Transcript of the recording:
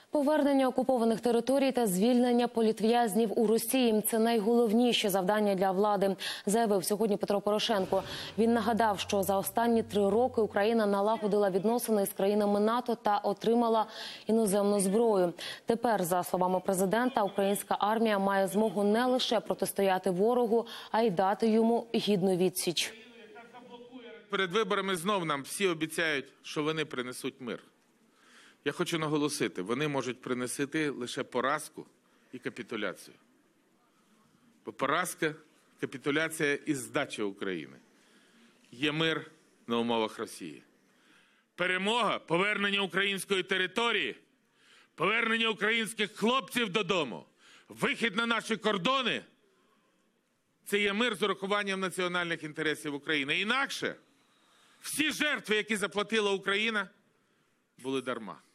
Повернення окупованих територій та звільнення політв'язнів у Росії – це найголовніші завдання для влади, заявив сьогодні Петро Порошенко. Він нагадав, що за останні 3 роки Україна налагодила відносини з країнами НАТО та отримала іноземну зброю. Тепер, за словами президента, українська армія має змогу не лише протистояти ворогу, а й дати йому гідну відсіч. Перед виборами знов нам всі обіцяють, що вони принесуть мир. Я хочу наголосити, вони можуть принести лише поразку і капітуляцію. Бо поразка, капітуляція і здача України. Є мир на умовах Росії. Перемога, повернення української території, повернення українських хлопців додому, вихід на наші кордони – це є мир з урахуванням національних інтересів України. Інакше всі жертви, які заплатила Україна, були дарма.